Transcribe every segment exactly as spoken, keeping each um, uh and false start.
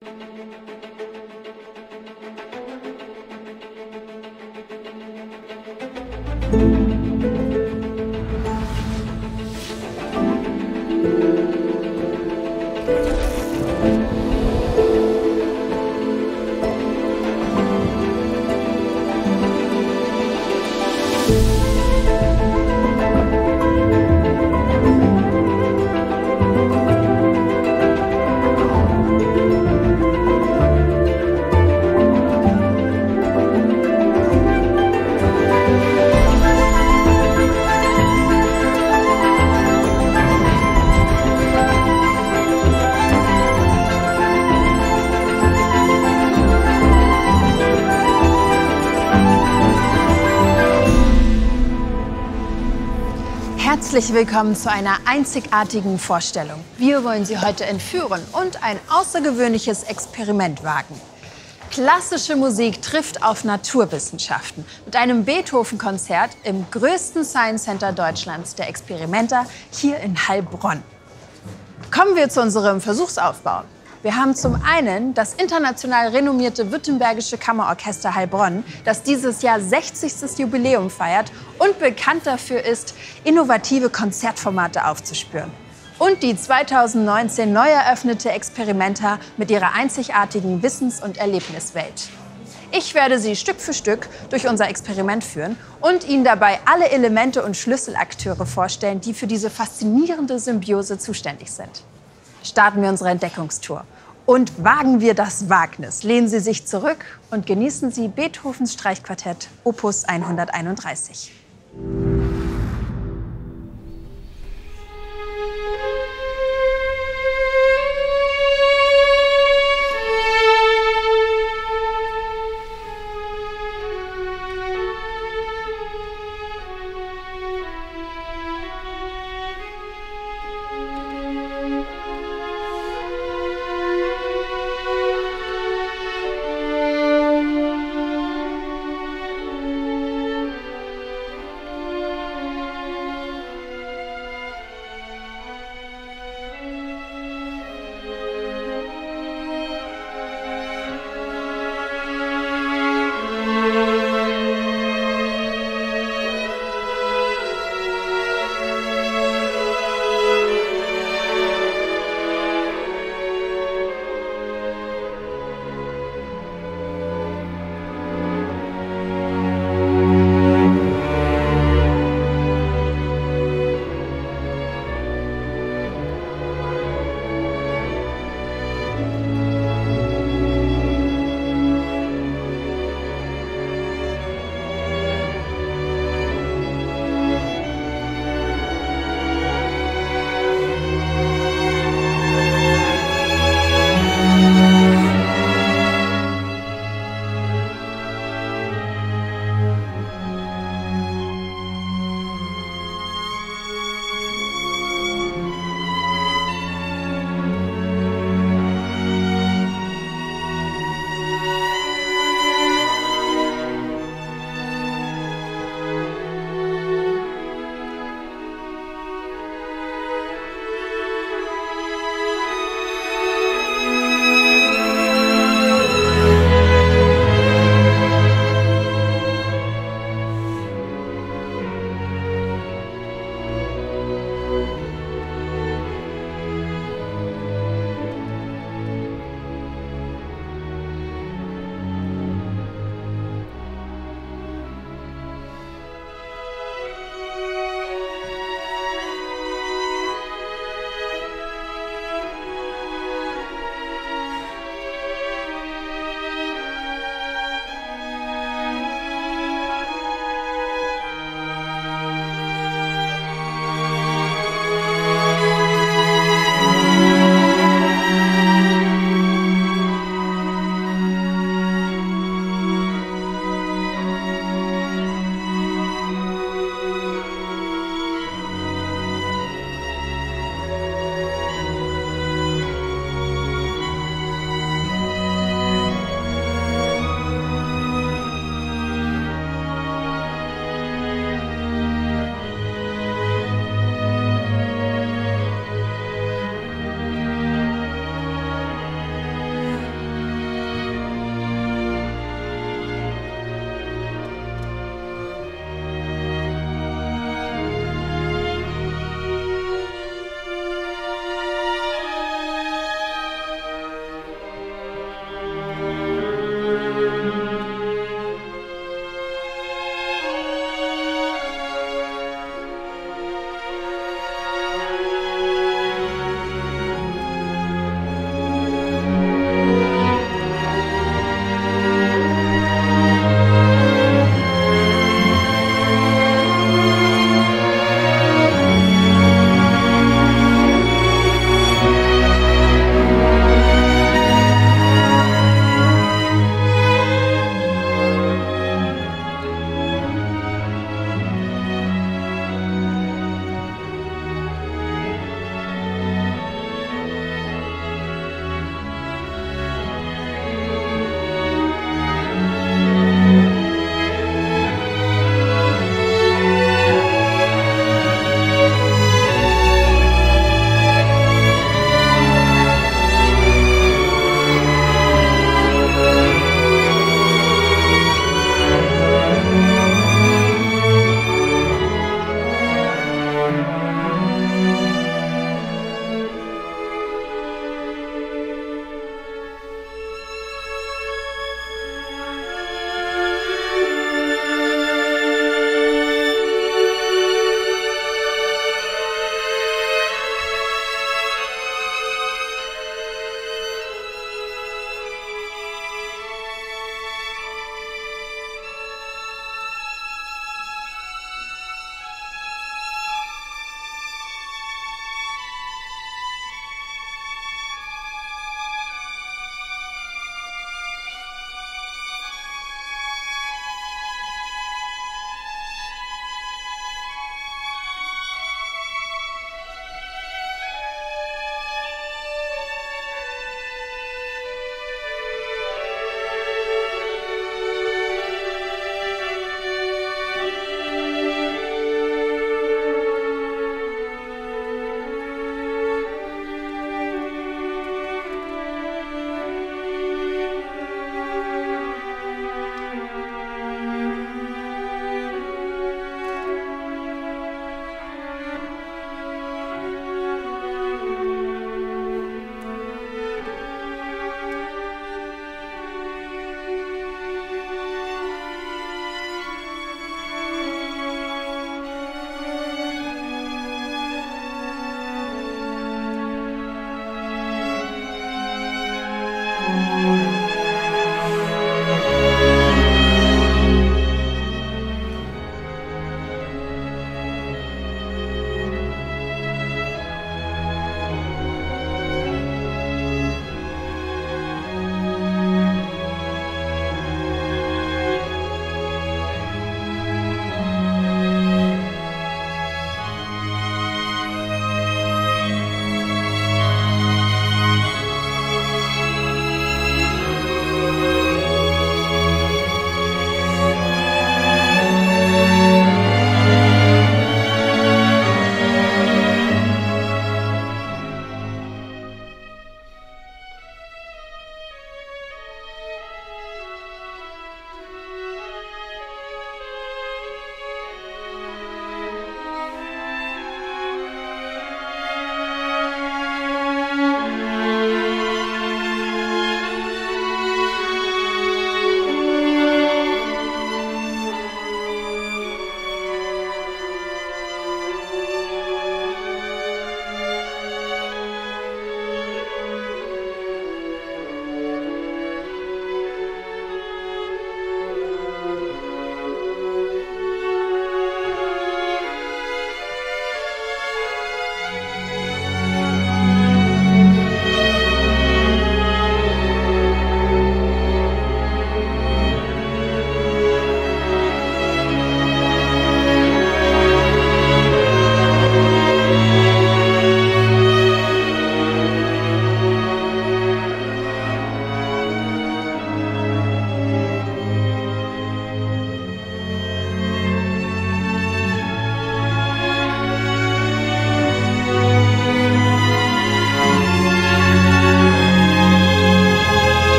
Herzlich willkommen zu einer einzigartigen Vorstellung. Wir wollen Sie heute entführen und ein außergewöhnliches Experiment wagen. Klassische Musik trifft auf Naturwissenschaften mit einem Beethoven-Konzert im größten Science Center Deutschlands, der Experimenta, hier in Heilbronn. Kommen wir zu unserem Versuchsaufbau. Wir haben zum einen das international renommierte Württembergische Kammerorchester Heilbronn, das dieses Jahr sechzigstes Jubiläum feiert und bekannt dafür ist, innovative Konzertformate aufzuspüren. Und die zweitausendneunzehn neu eröffnete Experimenta mit ihrer einzigartigen Wissens- und Erlebniswelt. Ich werde Sie Stück für Stück durch unser Experiment führen und Ihnen dabei alle Elemente und Schlüsselakteure vorstellen, die für diese faszinierende Symbiose zuständig sind. Starten wir unsere Entdeckungstour und wagen wir das Wagnis. Lehnen Sie sich zurück und genießen Sie Beethovens Streichquartett Opus hunderteinunddreißig.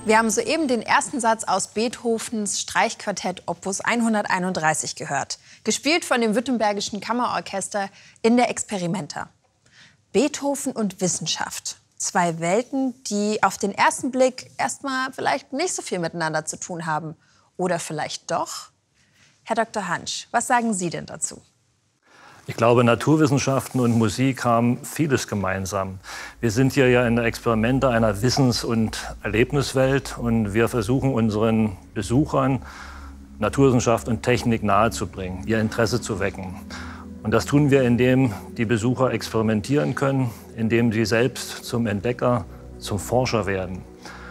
Wir haben soeben den ersten Satz aus Beethovens Streichquartett Opus hunderteinunddreißig gehört, gespielt von dem Württembergischen Kammerorchester in der Experimenta. Beethoven und Wissenschaft. Zwei Welten, die auf den ersten Blick erstmal vielleicht nicht so viel miteinander zu tun haben. Oder vielleicht doch? Herr Doktor Hansch, was sagen Sie denn dazu? Ich glaube, Naturwissenschaften und Musik haben vieles gemeinsam. Wir sind hier ja in der Experimenta einer Wissens- und Erlebniswelt und wir versuchen unseren Besuchern Naturwissenschaft und Technik nahezubringen, ihr Interesse zu wecken. Und das tun wir, indem die Besucher experimentieren können, indem sie selbst zum Entdecker, zum Forscher werden.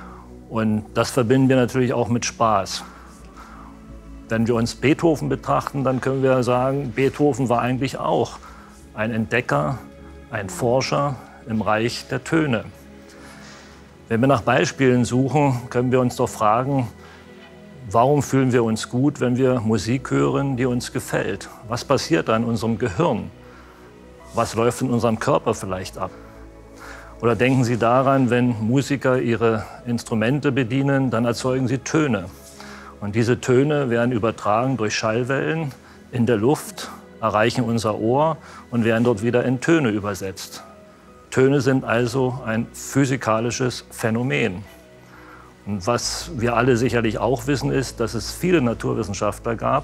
Und das verbinden wir natürlich auch mit Spaß. Wenn wir uns Beethoven betrachten, dann können wir sagen, Beethoven war eigentlich auch ein Entdecker, ein Forscher im Reich der Töne. Wenn wir nach Beispielen suchen, können wir uns doch fragen, warum fühlen wir uns gut, wenn wir Musik hören, die uns gefällt? Was passiert da in unserem Gehirn? Was läuft in unserem Körper vielleicht ab? Oder denken Sie daran, wenn Musiker ihre Instrumente bedienen, dann erzeugen sie Töne. Und diese Töne werden übertragen durch Schallwellen in der Luft, erreichen unser Ohr und werden dort wieder in Töne übersetzt. Töne sind also ein physikalisches Phänomen. Und was wir alle sicherlich auch wissen, ist, dass es viele Naturwissenschaftler gab,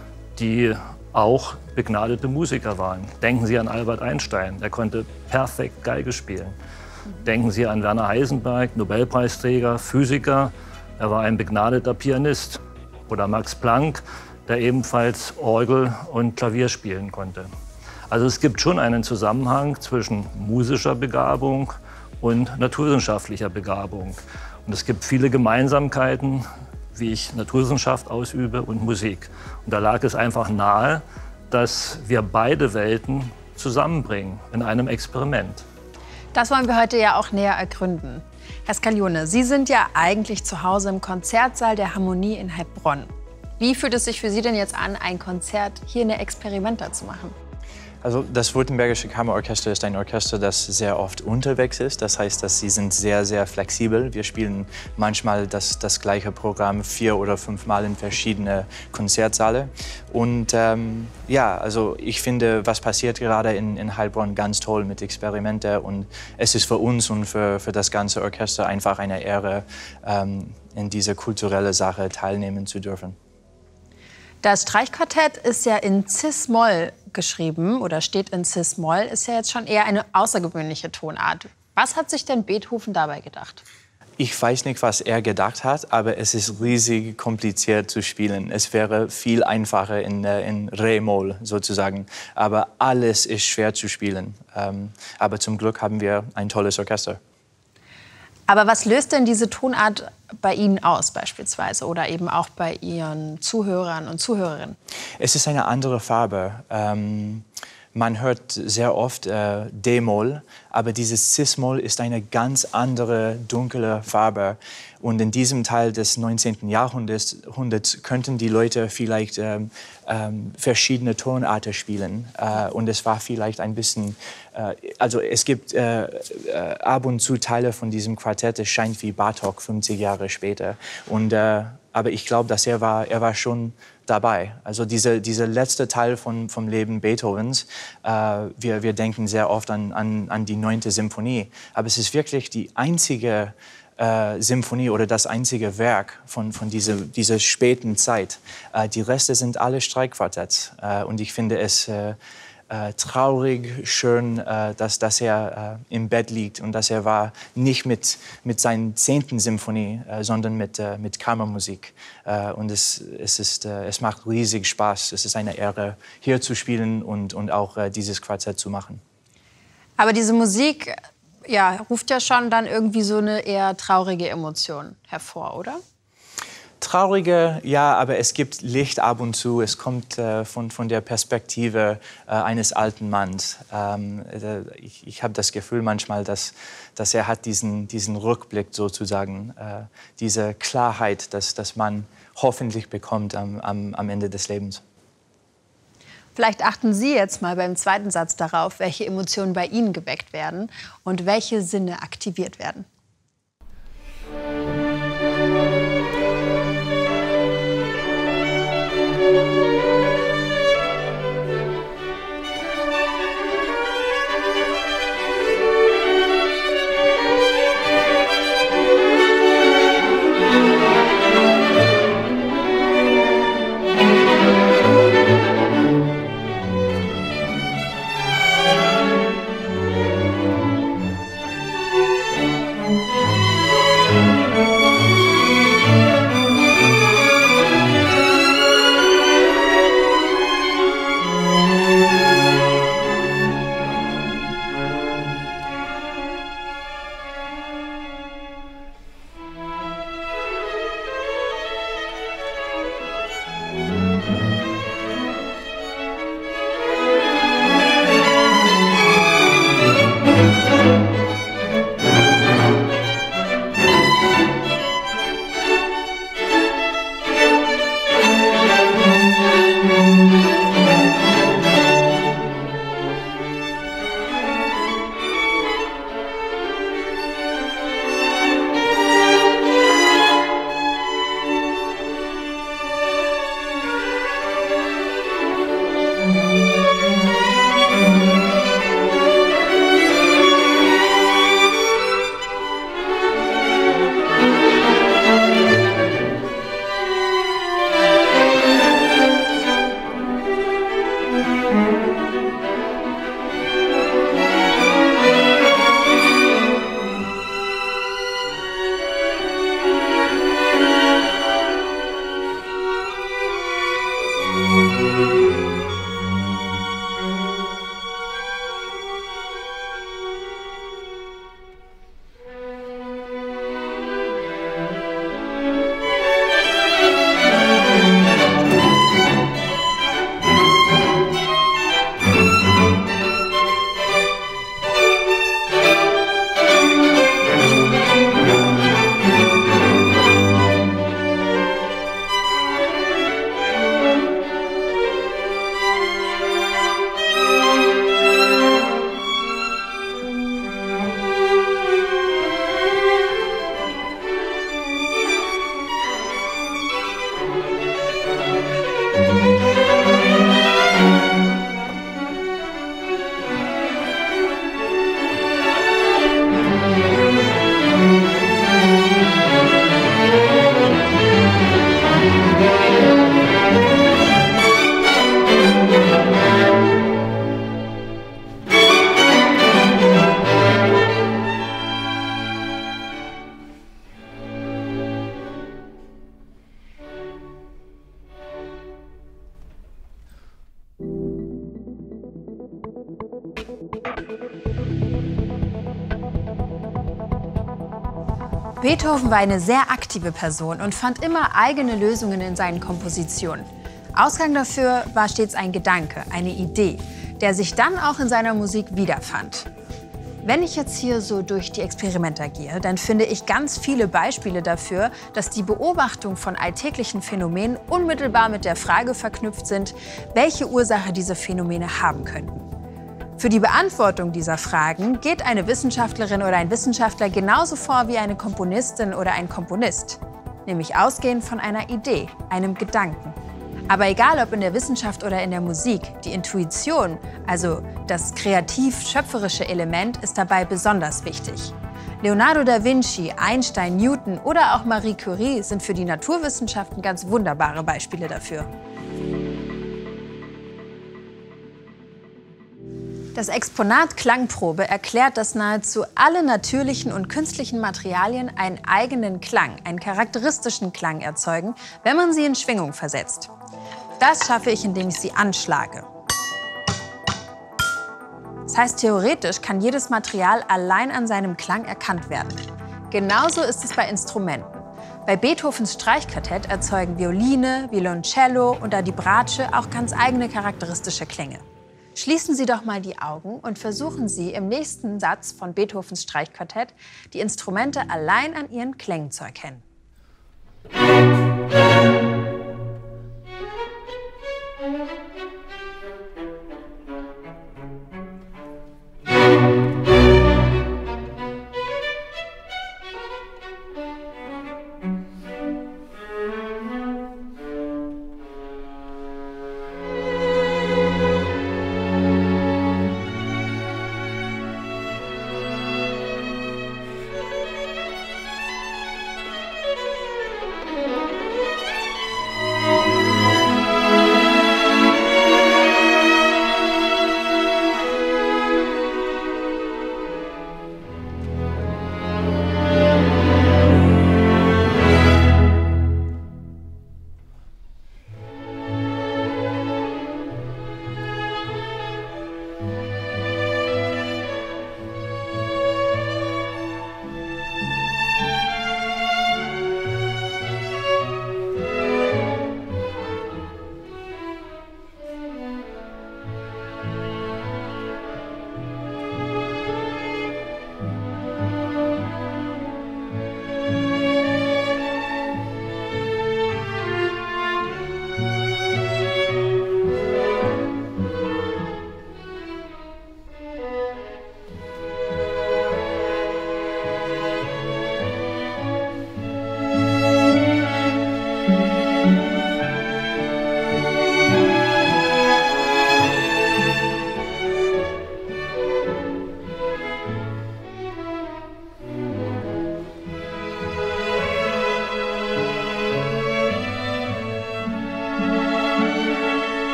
die auch begnadete Musiker waren. Denken Sie an Albert Einstein, der konnte perfekt Geige spielen. Denken Sie an Werner Heisenberg, Nobelpreisträger, Physiker. Er war ein begnadeter Pianist. Oder Max Planck, der ebenfalls Orgel und Klavier spielen konnte. Also es gibt schon einen Zusammenhang zwischen musischer Begabung und naturwissenschaftlicher Begabung. Und es gibt viele Gemeinsamkeiten, wie ich Naturwissenschaft ausübe und Musik. Und da lag es einfach nahe, dass wir beide Welten zusammenbringen in einem Experiment. Das wollen wir heute ja auch näher ergründen. Herr Scaglione, Sie sind ja eigentlich zu Hause im Konzertsaal der Harmonie in Heilbronn. Wie fühlt es sich für Sie denn jetzt an, ein Konzert hier in der Experimenta zu machen? Also das Württembergische Kammerorchester ist ein Orchester, das sehr oft unterwegs ist. Das heißt, dass sie sind sehr, sehr flexibel. Wir spielen manchmal das, das gleiche Programm vier oder fünf Mal in verschiedene Konzertsäle. Und ähm, ja, also ich finde, was passiert gerade in, in Heilbronn ganz toll mit Experimenta. Und es ist für uns und für, für das ganze Orchester einfach eine Ehre, ähm, in diese kulturelle Sache teilnehmen zu dürfen. Das Streichquartett ist ja in Cis-Moll geschrieben oder steht in Cis-Moll, ist ja jetzt schon eher eine außergewöhnliche Tonart. Was hat sich denn Beethoven dabei gedacht? Ich weiß nicht, was er gedacht hat, aber es ist riesig kompliziert zu spielen. Es wäre viel einfacher in, in Re-Moll sozusagen. Aber alles ist schwer zu spielen. Ähm, aber zum Glück haben wir ein tolles Orchester. Aber was löst denn diese Tonart bei Ihnen aus beispielsweise oder eben auch bei Ihren Zuhörern und Zuhörerinnen? Es ist eine andere Farbe. Ähm, man hört sehr oft äh, D-Moll, aber dieses Cis-Moll ist eine ganz andere, dunkle Farbe. Und in diesem Teil des neunzehnten Jahrhunderts könnten die Leute vielleicht ähm, ähm, verschiedene Tonarten spielen. Äh, und es war vielleicht ein bisschen, äh, also es gibt äh, äh, ab und zu Teile von diesem Quartett, es scheint wie Bartók fünfzig Jahre später. Und, äh, aber ich glaube, dass er war, er war schon dabei. Also dieser diese letzte Teil von, vom Leben Beethovens, äh, wir, wir denken sehr oft an, an, an die neunte Symphonie. Aber es ist wirklich die einzige Äh, Symphonie oder das einzige Werk von, von dieser, dieser späten Zeit. Äh, die Reste sind alle Streichquartetts. Äh, und ich finde es äh, äh, traurig, schön, äh, dass, dass er äh, im Bett liegt und dass er war nicht mit, mit seiner zehnten Symphonie, äh, sondern mit, äh, mit Kammermusik. Äh, und es, es, ist, äh, es macht riesig Spaß. Es ist eine Ehre, hier zu spielen und, und auch äh, dieses Quartett zu machen. Aber diese Musik ja, ruft ja schon dann irgendwie so eine eher traurige Emotion hervor, oder? Traurige, ja, aber es gibt Licht ab und zu. Es kommt äh, von, von der Perspektive äh, eines alten Manns. Ähm, äh, ich ich habe das Gefühl manchmal, dass, dass er hat diesen, diesen Rückblick sozusagen, äh, diese Klarheit, dass, dass man hoffentlich bekommt am, am, am Ende des Lebens. Vielleicht achten Sie jetzt mal beim zweiten Satz darauf, welche Emotionen bei Ihnen geweckt werden und welche Sinne aktiviert werden. Beethoven war eine sehr aktive Person und fand immer eigene Lösungen in seinen Kompositionen. Ausgang dafür war stets ein Gedanke, eine Idee, der sich dann auch in seiner Musik wiederfand. Wenn ich jetzt hier so durch die Experimente gehe, dann finde ich ganz viele Beispiele dafür, dass die Beobachtung von alltäglichen Phänomenen unmittelbar mit der Frage verknüpft sind, welche Ursache diese Phänomene haben könnten. Für die Beantwortung dieser Fragen geht eine Wissenschaftlerin oder ein Wissenschaftler genauso vor wie eine Komponistin oder ein Komponist, nämlich ausgehend von einer Idee, einem Gedanken. Aber egal ob in der Wissenschaft oder in der Musik, die Intuition, also das kreativ-schöpferische Element, ist dabei besonders wichtig. Leonardo da Vinci, Einstein, Newton oder auch Marie Curie sind für die Naturwissenschaften ganz wunderbare Beispiele dafür. Das Exponat Klangprobe erklärt, dass nahezu alle natürlichen und künstlichen Materialien einen eigenen Klang, einen charakteristischen Klang erzeugen, wenn man sie in Schwingung versetzt. Das schaffe ich, indem ich sie anschlage. Das heißt, theoretisch kann jedes Material allein an seinem Klang erkannt werden. Genauso ist es bei Instrumenten. Bei Beethovens Streichquartett erzeugen Violine, Violoncello und da die Bratsche auch ganz eigene charakteristische Klänge. Schließen Sie doch mal die Augen und versuchen Sie im nächsten Satz von Beethovens Streichquartett die Instrumente allein an ihren Klängen zu erkennen.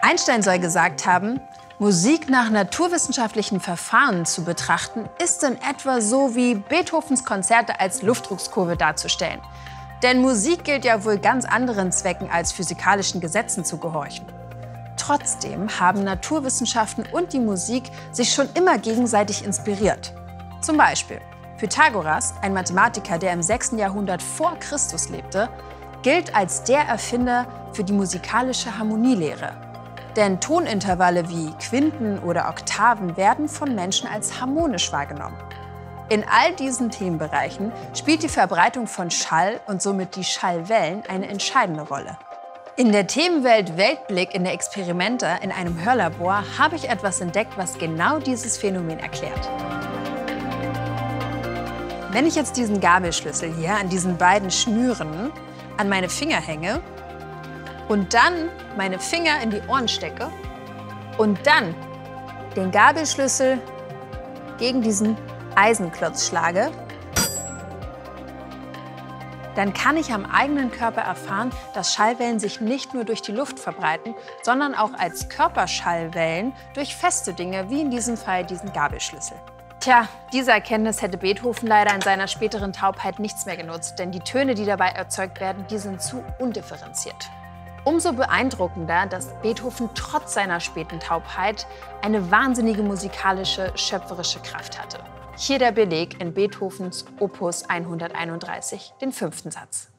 Einstein soll gesagt haben, Musik nach naturwissenschaftlichen Verfahren zu betrachten, ist in etwa so wie Beethovens Konzerte als Luftdruckskurve darzustellen. Denn Musik gilt ja wohl ganz anderen Zwecken als physikalischen Gesetzen zu gehorchen. Trotzdem haben Naturwissenschaften und die Musik sich schon immer gegenseitig inspiriert. Zum Beispiel Pythagoras, ein Mathematiker, der im sechsten Jahrhundert vor Christus lebte, gilt als der Erfinder für die musikalische Harmonielehre. Denn Tonintervalle wie Quinten oder Oktaven werden von Menschen als harmonisch wahrgenommen. In all diesen Themenbereichen spielt die Verbreitung von Schall und somit die Schallwellen eine entscheidende Rolle. In der Themenwelt Weltblick in der Experimenta in einem Hörlabor habe ich etwas entdeckt, was genau dieses Phänomen erklärt. Wenn ich jetzt diesen Gabelschlüssel hier an diesen beiden Schnüren an meine Finger hänge und dann meine Finger in die Ohren stecke und dann den Gabelschlüssel gegen diesen Eisenklotz schlage, dann kann ich am eigenen Körper erfahren, dass Schallwellen sich nicht nur durch die Luft verbreiten, sondern auch als Körperschallwellen durch feste Dinge, wie in diesem Fall diesen Gabelschlüssel. Tja, diese Erkenntnis hätte Beethoven leider in seiner späteren Taubheit nichts mehr genutzt, denn die Töne, die dabei erzeugt werden, die sind zu undifferenziert. Umso beeindruckender, dass Beethoven trotz seiner späten Taubheit eine wahnsinnige musikalische, schöpferische Kraft hatte. Hier der Beleg in Beethovens Opus hunderteinunddreißig, den fünften Satz.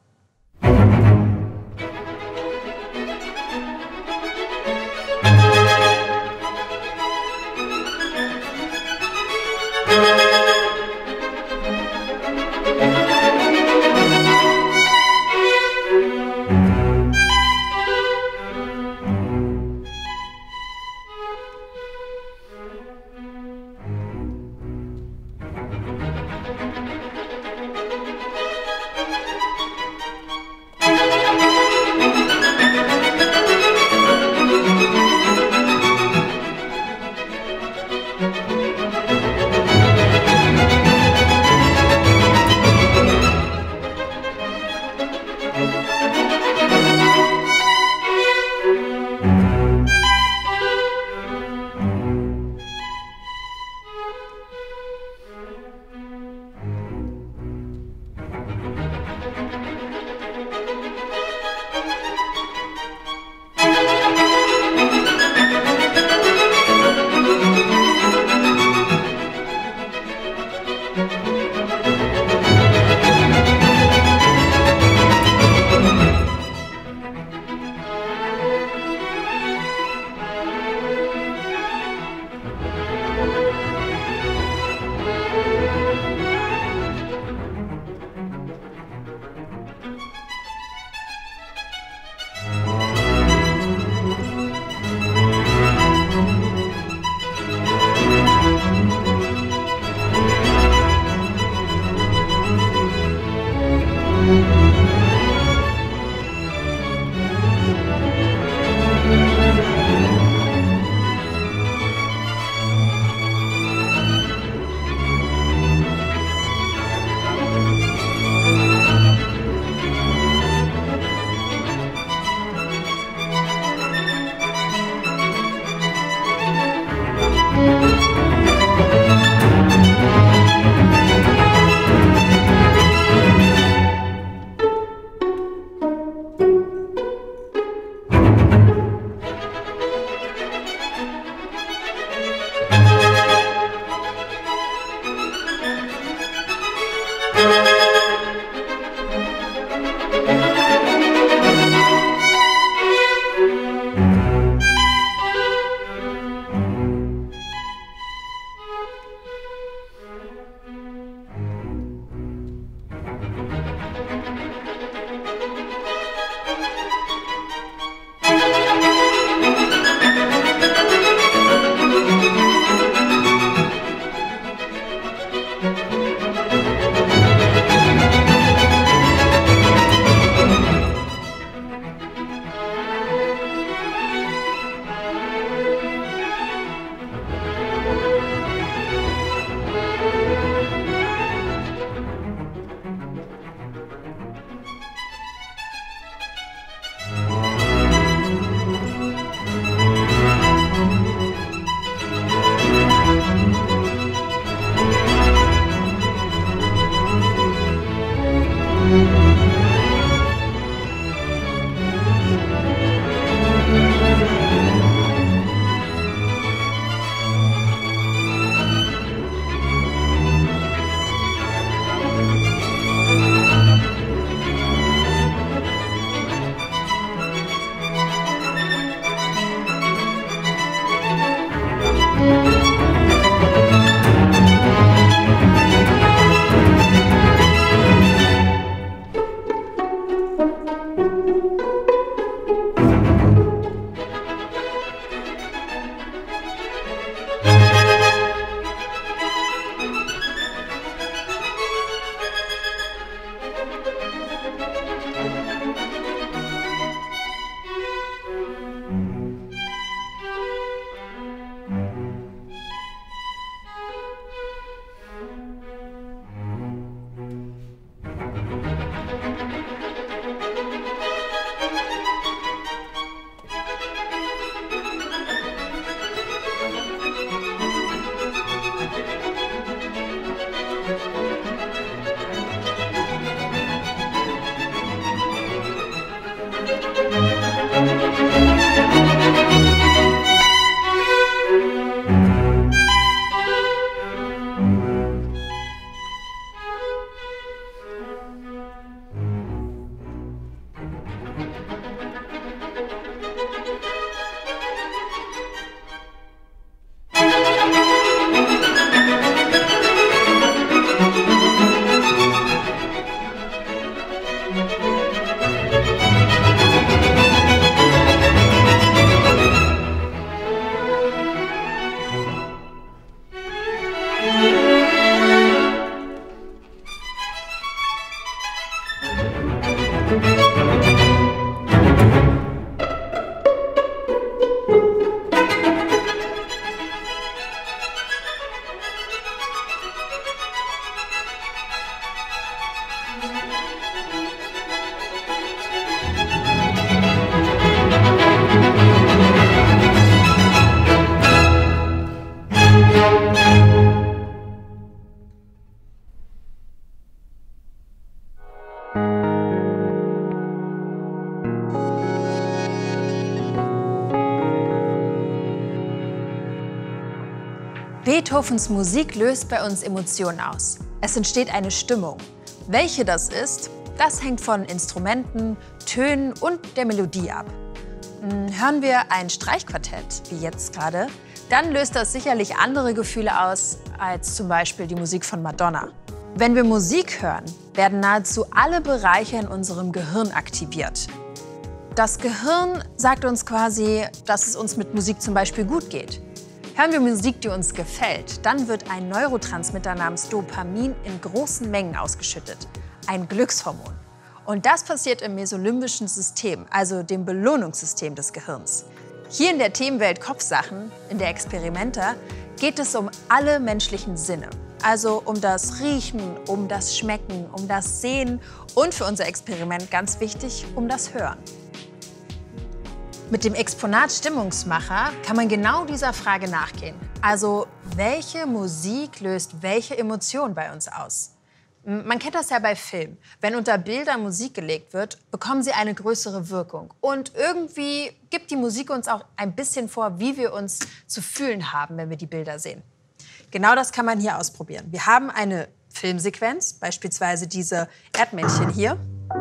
Beethovens Musik löst bei uns Emotionen aus. Es entsteht eine Stimmung. Welche das ist, das hängt von Instrumenten, Tönen und der Melodie ab. Hören wir ein Streichquartett, wie jetzt gerade, dann löst das sicherlich andere Gefühle aus als zum Beispiel die Musik von Madonna. Wenn wir Musik hören, werden nahezu alle Bereiche in unserem Gehirn aktiviert. Das Gehirn sagt uns quasi, dass es uns mit Musik zum Beispiel gut geht. Hören wir Musik, die uns gefällt, dann wird ein Neurotransmitter namens Dopamin in großen Mengen ausgeschüttet, ein Glückshormon. Und das passiert im mesolimbischen System, also dem Belohnungssystem des Gehirns. Hier in der Themenwelt Kopfsachen, in der Experimenta, geht es um alle menschlichen Sinne. Also um das Riechen, um das Schmecken, um das Sehen und für unser Experiment ganz wichtig, um das Hören. Mit dem Exponat Stimmungsmacher kann man genau dieser Frage nachgehen. Also, welche Musik löst welche Emotion bei uns aus? Man kennt das ja bei Filmen. Wenn unter Bilder Musik gelegt wird, bekommen sie eine größere Wirkung. Und irgendwie gibt die Musik uns auch ein bisschen vor, wie wir uns zu fühlen haben, wenn wir die Bilder sehen. Genau das kann man hier ausprobieren. Wir haben eine Filmsequenz, beispielsweise diese Erdmännchen hier.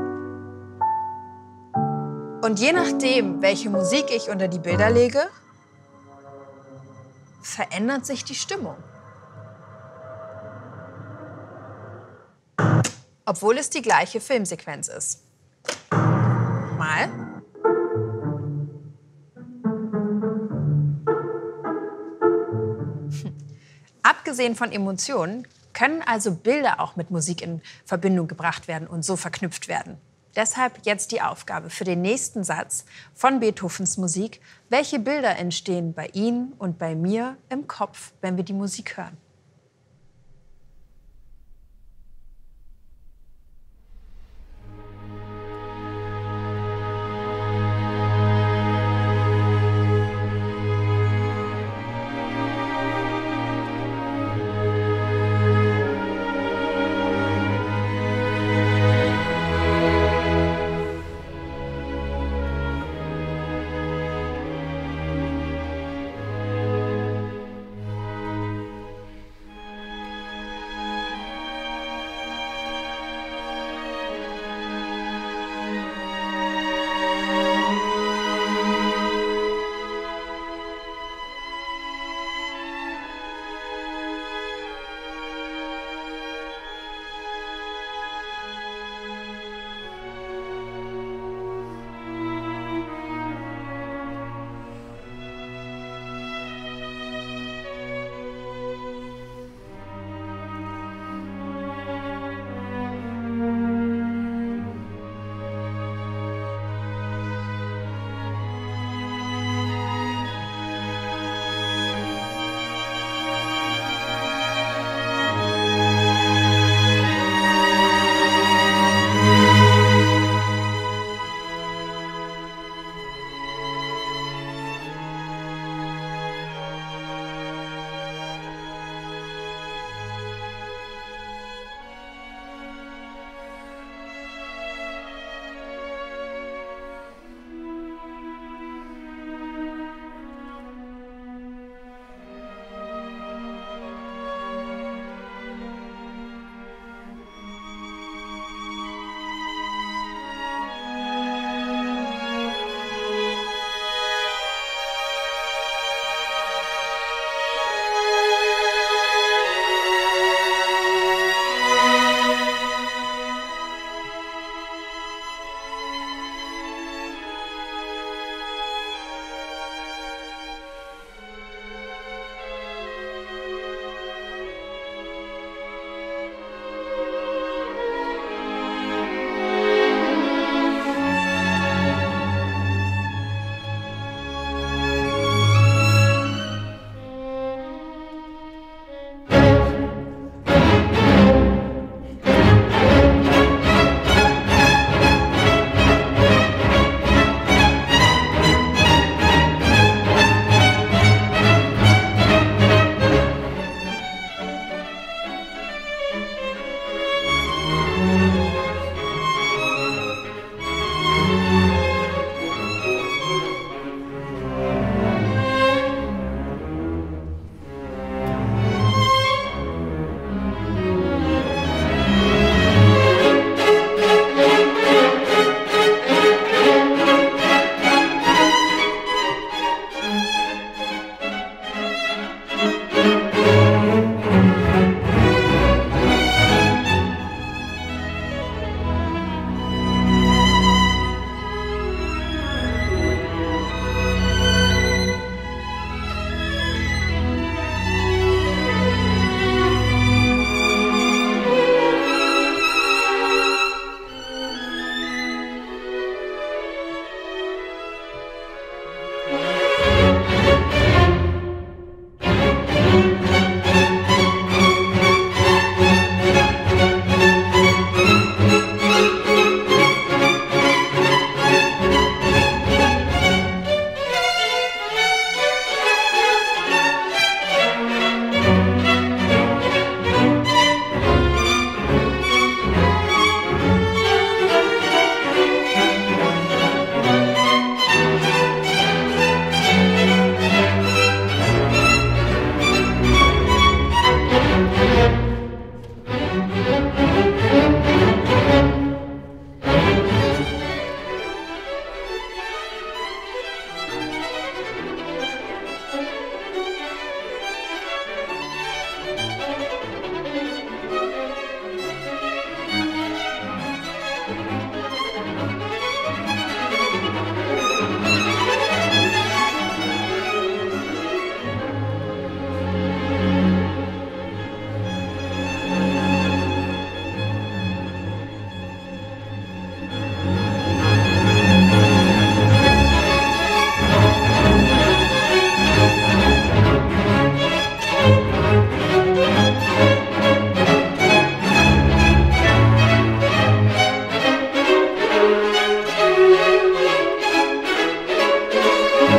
Und je nachdem, welche Musik ich unter die Bilder lege, verändert sich die Stimmung. Obwohl es die gleiche Filmsequenz ist. Mal. Abgesehen von Emotionen können also Bilder auch mit Musik in Verbindung gebracht werden und so verknüpft werden. Deshalb jetzt die Aufgabe für den nächsten Satz von Beethovens Musik. Welche Bilder entstehen bei Ihnen und bei mir im Kopf, wenn wir die Musik hören?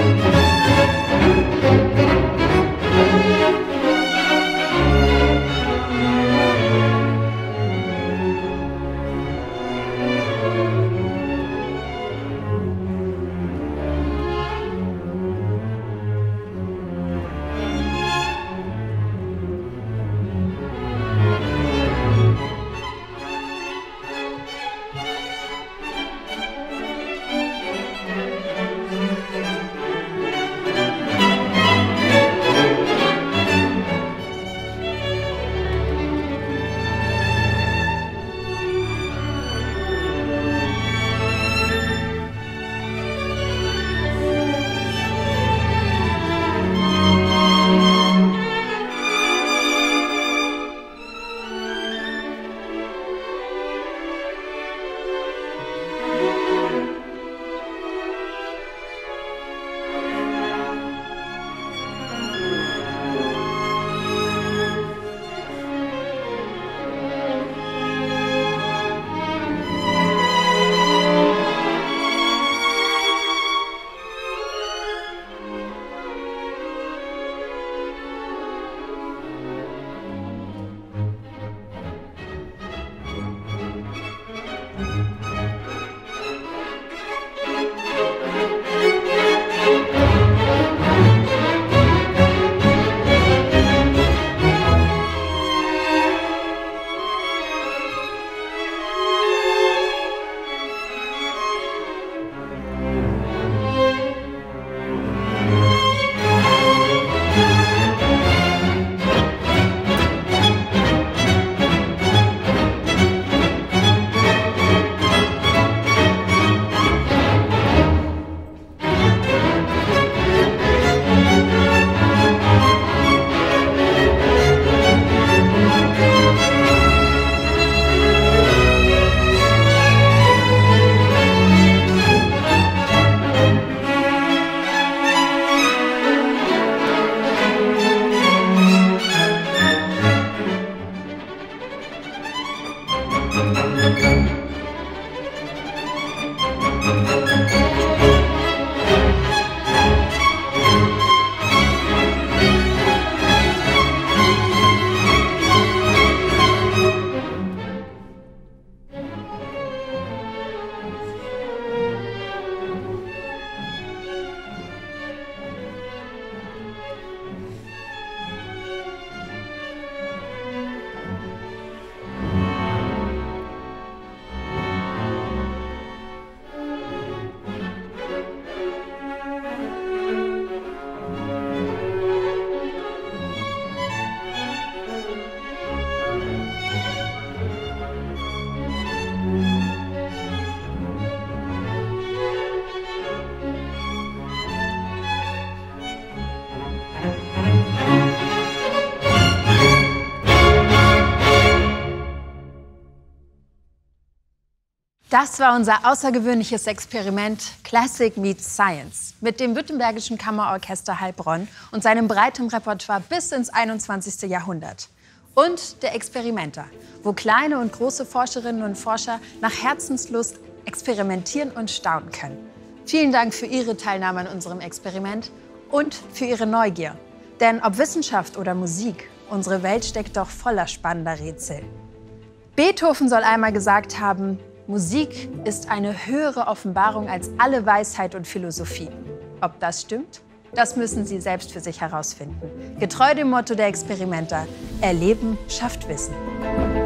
Das war unser außergewöhnliches Experiment Classic meets Science mit dem Württembergischen Kammerorchester Heilbronn und seinem breiten Repertoire bis ins einundzwanzigste Jahrhundert. Und der Experimenter, wo kleine und große Forscherinnen und Forscher nach Herzenslust experimentieren und staunen können. Vielen Dank für Ihre Teilnahme an unserem Experiment und für Ihre Neugier. Denn ob Wissenschaft oder Musik, unsere Welt steckt doch voller spannender Rätsel. Beethoven soll einmal gesagt haben, Musik ist eine höhere Offenbarung als alle Weisheit und Philosophie. Ob das stimmt? Das müssen Sie selbst für sich herausfinden. Getreu dem Motto der Experimenter: Erleben schafft Wissen.